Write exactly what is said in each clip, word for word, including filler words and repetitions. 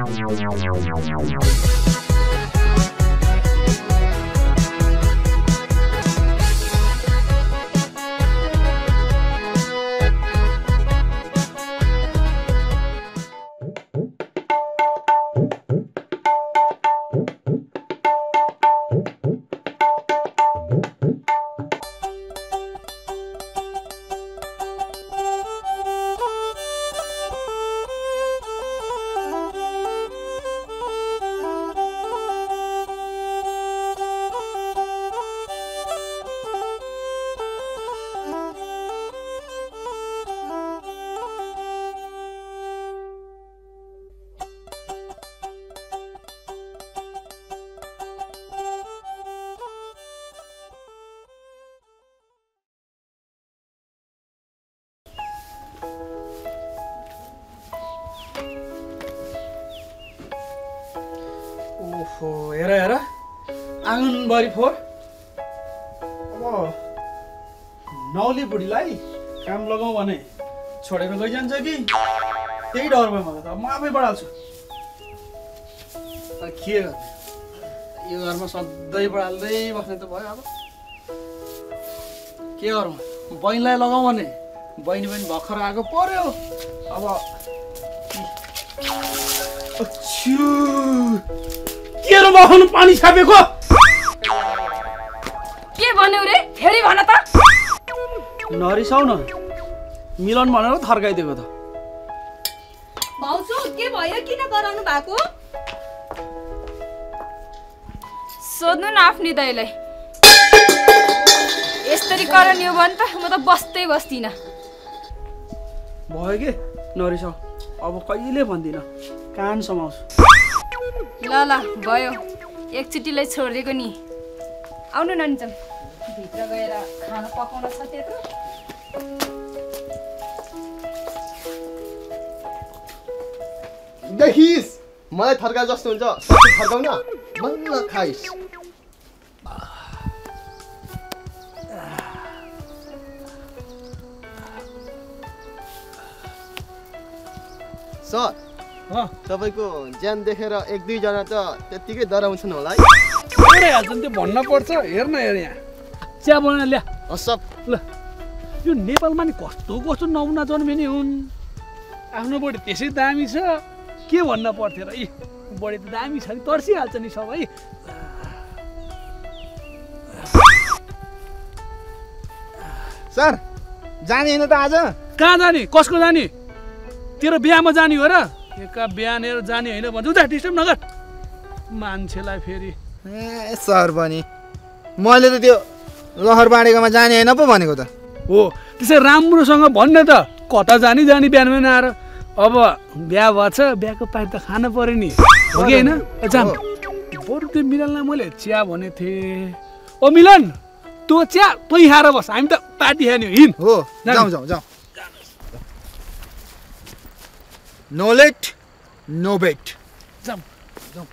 ओहो हेर हेर आँगनबारी फोहोर। अब नौली बुढीलाई काम लगाउँ भने छोडेर गइजान्छ कि त्यही डरमा मलाई त म आफै बढाल्छु। के गर्ने यो घरमा सधैँ बढाल्दै बस्ने त भयो। अब के गरौँ बहिनीलाई लगाउँ भने बहिनी पनि भर्खर आएको पर्यो। अब के रो बखाउनु पानी छापेको के भन्यौ रे फेरि भन त। नरिसाउ न मिलन भनेर थर्काइदिएको त। भाउजू के भयो किन गराउनु भएको? सोध्नु न आफ्नी दाइलाई। यसरी करन यो भन् त म त बस्दै बस्दिन। भयो के नरिसाउ अब कहिले भन्दिन कान समाउँछु। ल ल भयो एकचोटिलाई छोडिदिएको नि। आउनु न निजम भित्र गएर खाना पकाउन छ त्यत्रो। देखिस् मलाई थर्का जस्तो हुन्छ सबै थर्काउन बल्ल खाइस्। सर तपाईको ज्यान देखेर एक दुई जना त त्यतिकै डराउँछन् होला है। अरे हजुर त्यो भन्न पर्छ। हेर न हेर यहाँ चिया बनाएर ल्या सब ल। यो नेपालमा नि कस्तो कस्तो नमुना जन्मिने हुन्। आफ्नो बडी त्यसै दामी छ के भन्न पर्थ्यो र। यी बडी त दामी छ नि तर्सिहाल्छ नि सबै। सर जाने होइन त आज? कहाँ जाने कसको जाने? तेरो बिहामा जाने हो र? एका बिहानेर जाने होइन भन्छु त डिस्टर्ब नगर मान्छेलाई फेरि। ए सर पनि मैले त त्यो लहर बाँडेकोमा जाने होइन पो भनेको त हो। त्यसै राम्रोसँग भन्ने त कता जाने जाने बिहान बिहान आएर। अब बिहा भएछ बिहाको पाइप त खानु पर्यो नि हो कि होइन? जाम बरु त्यो मिलनलाई मैले चिया भनेको थिएँ। ओ मिलन तँ चिया तँ खाएर बस हामी त पार्टी खाने हो। हिँड हो जाउँ जाउँ जाउँ। No late no bet. जाउँ जाउँ।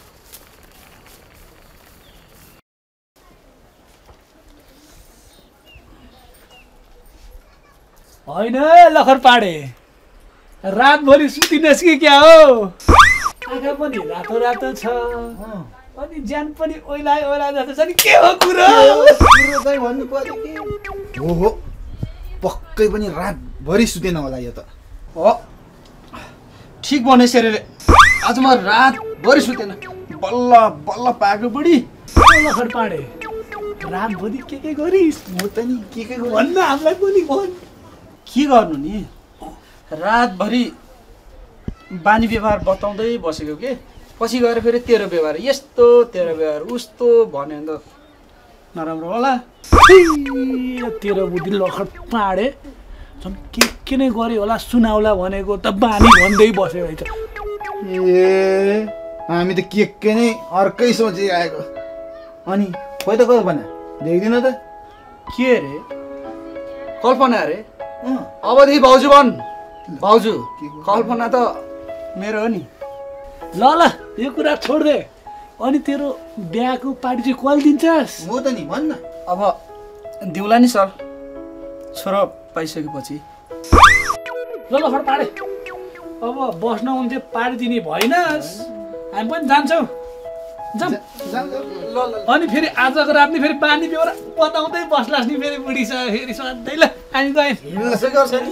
होइन लखर पाडे रातभरि सुतिनस् कि क्या हो? आँखा पनि रातो रातो छ अनि ज्यान पनि ओइलाइ ओइलाइ जस्तो छ नि। के हो कुरो? कुरो चाहिँ भन्नु पर्यो कि हो हो पक्कै पनि रातभरि सुतेन होला यो त। हो ठिक भने सेरेले आज म रातभरि सुतेन बल्ल बल्ल पाएको बुढी। लखर पाडे रातभरि के के गरिस्? म त नि के के गर्नु भन्न हामीलाई पनि भन्। के गर्नु नि रातभरि बानी व्यवहार बताउँदै बसेको के पछि गएर फेरि तेरो व्यवहार यस्तो तेरो व्यवहार उस्तो भन्यो भने त नराम्रो होला। तेरो बुद्धि लखर पाडे झन् के के नै गऱ्यो होला सुनाउला भनेको त बानी भन्दै बस्यो है त। ए हामी त के के नै अर्कै सोचिरहेको। अनि खोइ त कल्पना देख्दिन त के रे कल्पना रे? अबदेखि भाउजू भन्। भाउजू कल्पना त मेरो हो नि। ल ल यो कुरा छोड्दे। अनि तेरो बिहाको पार्टी चाहिँ कहिले दिन्छस्? हो त नि भन्न। अब दिउला नि सर छोरो पाइसकेपछि। ल लखर पाडे अब बस्न हुन्थ्यो पारिदिने भएनस् हामी पनि जान्छौँ जाउँ अनि फेरि आजको रात नि फेरि बानी बेहोरा बताउँदै बस्लास् नि फेरि बुढी छ फेरि सधैँ ल हामी गएँ हिँड्न गर्छ नि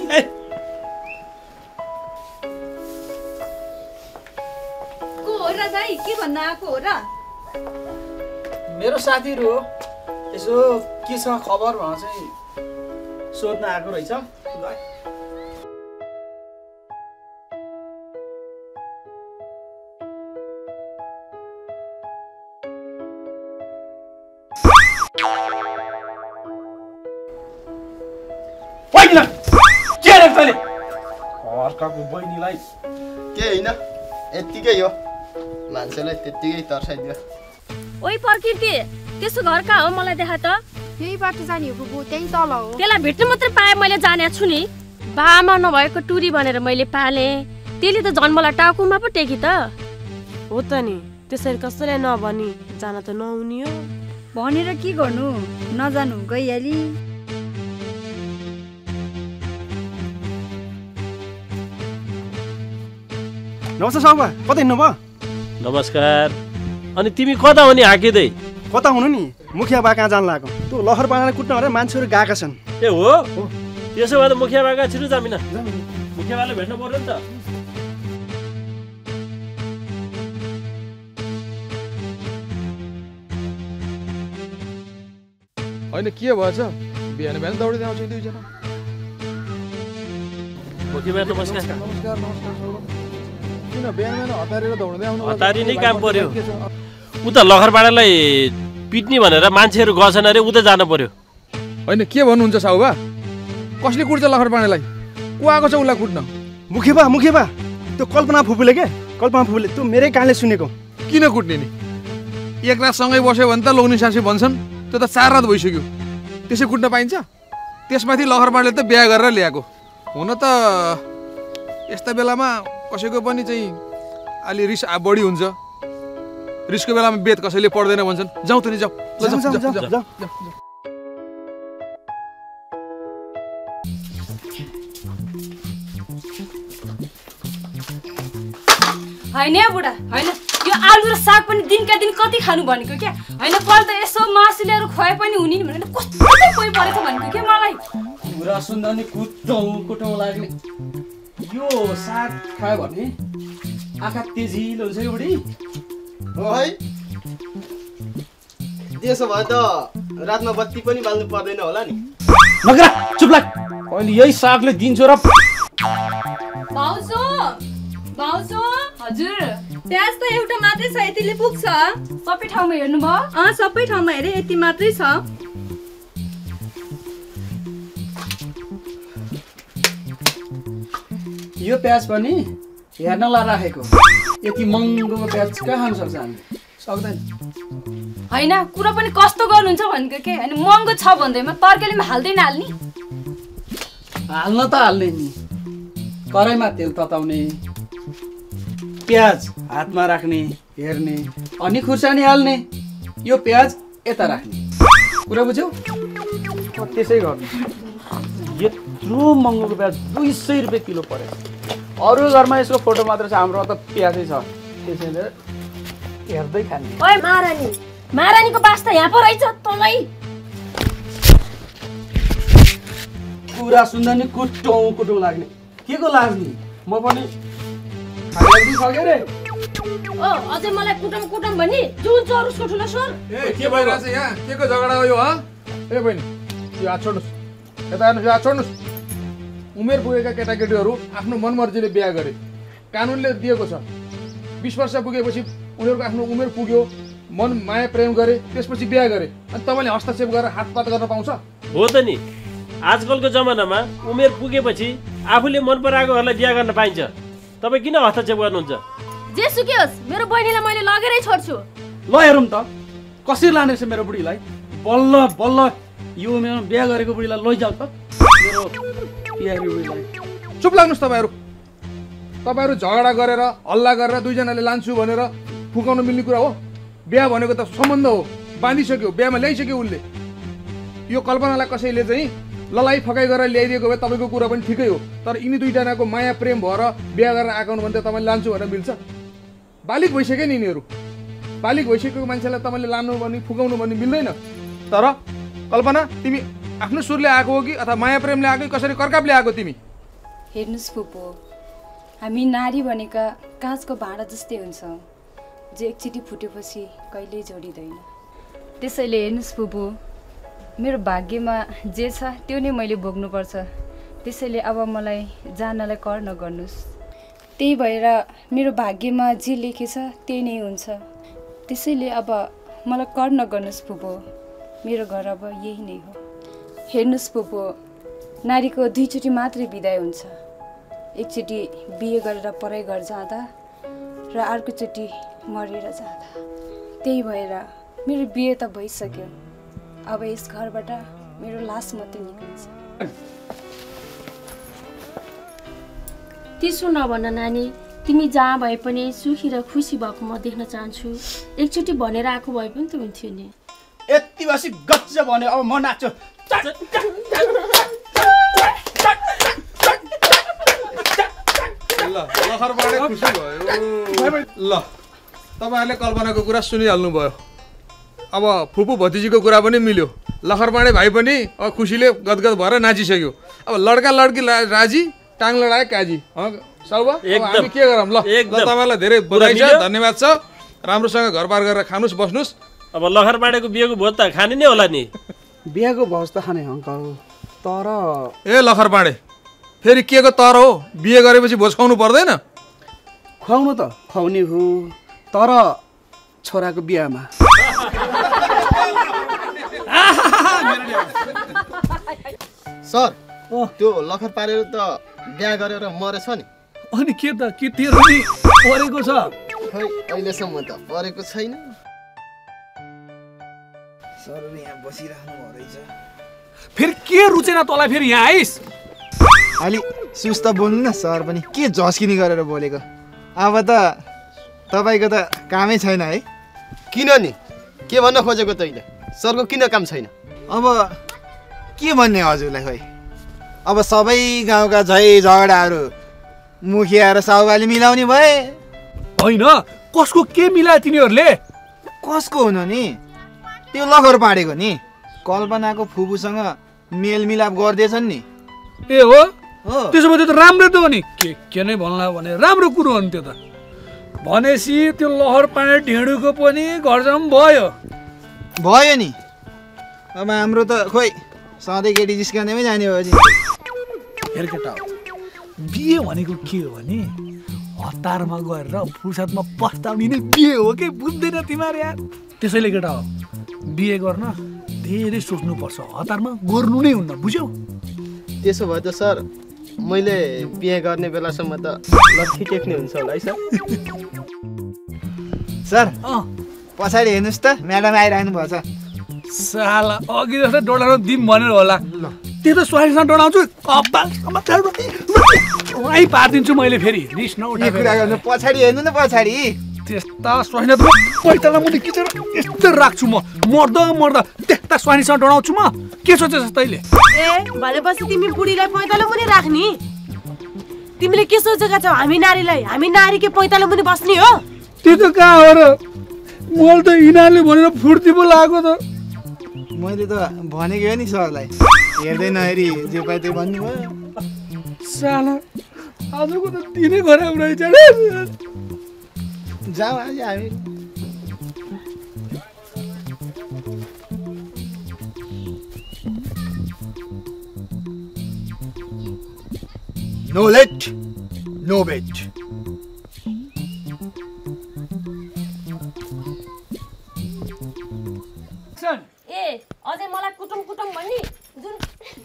को हो र दाइ के भन्न आएको हो र मेरो साथीहरू हो यसो के छ खबर भनेर चाहिँ सोध्न आएको रहेछ ल के रे तैँले अर्काको बहिनीलाई के होइन यत्तिकै हो मान्छेलाई त्यत्तिकै तर्साइदियो ओइ प्रकृति त्यसो घर कहाँ हो मलाई देखा त यही बाटो जाने हो बुबु त्यही तल हो त्यसलाई भेट्न मात्रै पाए मैले जाने छु नि बामा नभएको टुरी भनेर मैले पालेँ त्यसले त जन्मलाई टाउकोमा पो टेकी त हो त नि त्यसरी कसैलाई नभनी जान त नहुने हो भनेर के गर्नु नजानु गइहाली नमस्ते साउबा कता हिँड्नुभयो नमस्कार अनि तिमी कता हो नि हाकिँदै कता हुनु नि मुखिया बा कहाँ जानु लाग्यो त्यो लहर बाँडालाई कुट्न भनेर मान्छेहरू गएका छन् ए हो त्यसो भए त मुखिया बाका छिटो जामिन मुखिया बाले भेट्नु पर्यो नि त होइन के भएछ बिहान बिहान दौडिँदै आउँछ दुईजना मुखिया बा नमस्कार नमस्कार नमस्कार किन बिहान बिहान हतारेर दौडिँदै आउनु हतारी नै काम पर्यो उता लखरपाडालाई पिट्ने भनेर मान्छेहरू गछन् अरे उता जानु पर्यो होइन के भन्नुहुन्छ साउबा कसले कुट्छ लखरपाडालाई को आएको छ उसलाई कुट्न मुखिया बा मुखिया बा त्यो कल्पना फुपूले के कल्पना फुपूले त्यो मेरै कानले सुनेको किन कुट्ने नि एक रात सँगै बस्यो भने त लौनी सासी भन्छन् त्यो त चार रात भइसक्यो त्यसै कुट्न पाइन्छ त्यसमाथि लखरपाडाले त बिहा गरेर ल्याएको हुन त यस्ता बेलामा कसैको पनि चाहिँ अलि रिस बढी हुन्छ रिसको बेलामा बेत कसैले पर्दैन भन्छन् जाउँ त नि जाउँ होइन बुढा होइन यो आलु र साग पनि दिनका दिन कति खानु भनेको क्या होइन कल त यसो मासु ल्याएर खुवाए पनि हुने नि भनेर कस्तो कोही परेको भनेको क्या मलाई कुरा सुन्दा नि कुटौँ कुटौँ लाग्ने यो साग खायो भने आँखा तेजिलो हुन्छ कि बुढी हो है त्यसो भए त रातमा बत्ती पनि बाल्नु पर्दैन होला नि नगरा चुप लाग अहिले यही सागले दिन्छु र भाउजू भाउजू हजुर प्याज त एउटा मात्रै छ यतिले पुग्छ सबै ठाउँमा हेर्नु भयो अँ सबै ठाउँमा हेरे यति मात्रै छ यो प्याज पनि हेर्नलाई राखेको यति महँगो प्याज कहाँ खानु सक्छ हामीले सक्दैन होइन कुरा पनि कस्तो गर्नुहुन्छ भनेको के होइन महँगो छ भन्दैमा तरकारीमा हाल्दैन हाल्ने हाल्न त हाल्ने नि कराईमा तेल तताउने प्याज हातमा राख्ने हेर्ने अनि खुर्सानी हाल्ने यो प्याज यता राख्ने कुरा बुझ्यौ त्यसै गर्नु यत्रो महँगोको प्याज दुई सय रुपियाँ किलो परेको अरू घरमा यसको फोटो मात्र छ हाम्रो त प्याजै छ त्यसैले हेर्दै खाने ओइ महारानी महारानीको बास्ता यहाँ पो रहेछ तँलाई कुरा सुन्दा नि कुटौँ कुटौँ लाग्ने के को लाग्ने म पनि खाइसके रे ओ अझै मलाई कुटम कुटम भन्ने जुन चौरसको ठुलो स्वर ए के भइरहेछ यहाँ के को झगडा हो यो ह ए बहिनी यो हात छोड्नुहोस् यता हेर्नुहोस् यो हात छोड्नुहोस् उमेर पुगेका केटाकेटीहरू आफ्नो मनमर्जीले बिहा गरे कानुनले दिएको छ बिस वर्ष पुगेपछि उनीहरूको आफ्नो उमेर पुग्यो मन माया प्रेम गरे त्यसपछि बिहा गरे अनि तपाईँले हस्तक्षेप गरेर हातपात गर्न पाउँछ हो त नि आजकलको जमानामा उमेर पुगेपछि आफूले मन पराएकोहरूलाई बिहा गर्न पाइन्छ तपाईँ किन हस्तक्षेप गर्नुहुन्छ जे सुक्योस् मेरो बहिनीलाई मैले लगेरै छोड्छु ल हेरौँ त कसरी लाने रहेछ मेरो बुढीलाई बल्ल बल्ल यो उमेरमा बिहा गरेको बुढीलाई लैजाऊ त मेरो प्यारी बुढीलाई चुप लाग्नुहोस् तपाईँहरू तपाईँहरू झगडा गरेर हल्ला गरेर दुईजनाले लान्छु भनेर फुकाउन मिल्ने कुरा हो बिहा भनेको त सम्बन्ध हो बाँधिसक्यो बिहामा ल्याइसक्यो उसले यो कल्पनालाई कसैले चाहिँ ललाई फकाइ गरेर ल्याइदिएको भए तपाईँको कुरा पनि ठिकै हो, तर यिनी दुईजनाको माया प्रेम भएर बिहा गरेर आएको भने त तपाईँले लान्छु भनेर मिल्छ? बालिक भइसक्यो नि यिनीहरू, बालिक भइसकेको मान्छेलाई तपाईँले लानु भने फुकाउनु भने मिल्दैन। तर कल्पना, तिमी आफ्नो सुरले आएको हो कि अथवा माया प्रेमले आएको कि कसरी कर्कापले आएको तिमी? हेर्नुहोस् फुपू, हामी नारी भनेका काँचको भाँडा जस्तै हुन्छ, जो एकचोटि फुटेपछि कहिल्यै जोडिँदैन। त्यसैले हेर्नुहोस् फुपू, मेरो भाग्यमा जे छ त्यो नै मैले भोग्नुपर्छ। त्यसैले अब मलाई जानलाई कर नगर्नुहोस्। त्यही भएर मेरो भाग्यमा जे लेखेछ त्यही नै हुन्छ। त्यसैले अब मलाई कर नगर्नुहोस् फुपू, मेरो घर अब यही नै हो। हेर्नुहोस् फुपू, नारीको दुईचोटि मात्रै बिदाय हुन्छ, एकचोटि बिहे गरेर पराई घर जाँदा र अर्कोचोटि मरेर जाँदा। त्यही भएर मेरो बिहे त भइसक्यो, अब यस घरबाट मेरो लास मात्रै निक्लिन्छ। त्यसो नभन नानी, तिमी जहाँ भए पनि सुखी र खुसी भएको म देख्न चाहन्छु। एकचोटि भनेर आएको भए पनि त हुन्थ्यो नि। यति बसी गच्च भन्यो, अब म नाच्छु। ल लखरबाडे खुसी भयो। ल तपाईँहरूले कल्पनाको कुरा सुनिहाल्नु भयो, अब फुपू भतिजीको कुरा पनि मिल्यो, लखरबाडे भाइ पनि अब खुसीले गदगद भएर नाचिसक्यो। अब लड्का लड्की राजी, टाङ लडाए काजी। साउबा हामी के गरौँ? ल तपाईँलाई धेरै बधाई छ, धन्यवाद छ। राम्रोसँग घरबार गरेर खानुहोस् बस्नुहोस्। अब लखरबाडेको बिहेको भोज त खाने नै होला नि। बिहेको भोज त खाने अङ्कल, तर ए लखरबाडे फेरि के को तर हो? बिहे गरेपछि भोज खुवाउनु पर्दैन? खुवाउनु त खुवाउने हो, तर छोराको बिहामा। सर त्यो लखर पारेर त बिहा गरेर मरेछ नि। अनि के त के तेरो नि परेको छ? खै अहिलेसम्म त परेको छैन। सर यहाँ बसिराख्नु भयो रहेछ। फेरि के रुचेन तँलाई? फेरि यहाँ आइस अलि सुस्त बोल्नु न सर, पनि के झस्किनी गरेर बोलेको। अब त तपाईँको त कामै छैन है? किन नि, के भन्न खोजेको तैँले? सरको किन काम छैन? अब के भन्ने हजुरलाई, खोइ अब सबै गाउँका झै झगडाहरू मुखिया र साउबाले मिलाउने भए। होइन, कसको के मिलायो तिनीहरूले? कसको हुनु नि? त्यो लखर पाडेको नि, कल्पनाको फुपूसँग मेलमिलाप गर्दैछन् नि। ए हो? त्यसो भए त्यो त राम्रो त हो नि। के के नै भन्ला भने राम्रो कुरो हो नि त्यो त। भनेपछि त्यो लहर पानी ढेँडोको पनि घर जाम भयो भयो नि। अब हाम्रो त खोइ सधैँ केटी जिस्कानेमै जाने हो। हेर केटा, बिहे भनेको के हो भने हतारमा गएर फुर्सदमा पस्ताउने नै बिहे हो कि, बुझ्दैन तिमीहरू यार। त्यसैले केटा हो, बिहे गर्न धेरै सोच्नुपर्छ, हतारमा गर्नु नै हुन्न, बुझ्यौ? त्यसो भए त सर मैले बिहे गर्ने बेलासम्म त लट्ठी टेक्ने हुन्छ होला है सर। सर पछाडि हेर्नुहोस् त, म्याडम आइरहनु भएको छ। साला अघि जस्तो डोडाउनु दिम भनेर होला। त्यो त स्वारीसँग डोडाउँछु, वहीँ पारिदिन्छु मैले। फेरि रिस नउठा कुरा गर्नु, पछाडि हेर्नु न पछाडि। त्यस्ता स्वानी त पैताला मुनि किचेर यस्तो राख्छु म, मर्दा मर्दा त्यस्ता स्वानीसँग डोडाउँछु म। के सोचेछस् तैँले? ए भनेपछि तिमी बुढीलाई पैताला मुनि राख्ने? तिमीले के सोचेका छौ? हामी नारीलाई, हामी नारी के पैताला मुनि बस्ने हो? त्यो त कहाँ हो र? मैले त यिनीहरूले भनेर फुर्ती पो लागेको त। मैले त भनेको हो नि सरलाई, हेर्दै नहेरी जे पाए त्यो भन्नुभयो। साला आजको त दिनै खराब रहेछ। जाऊ आज हामी। No late no bet. ए अझै मलाई कुटुम कुटुम भन्ने जुन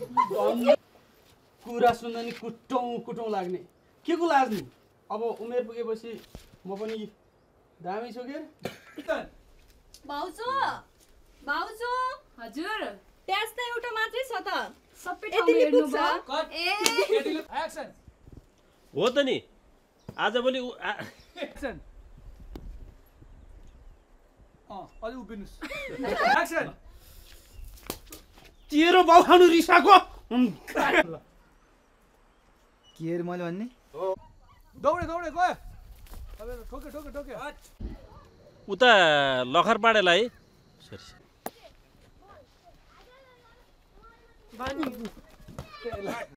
कुरा सुन्दा नि कुटौँ कुटौँ लाग्ने। के को लाग्ने? अब उमेर पुगेपछि म पनि दामी छु के? भाउजू भाउजू हजुर, प्याज त एउटा मात्रै छ त, सबै ठाउँ हेर्नु भयो। ए एक्सन हो त नि। आजभोलि एक्सन अँ अलि उभिनुस्। एक्सन तेरो बाउ खानु रिसाको के अरे मैले भन्ने दौडे दौडे गयो ठोके ठोके ठोके उता लखरपाडेलाई सरी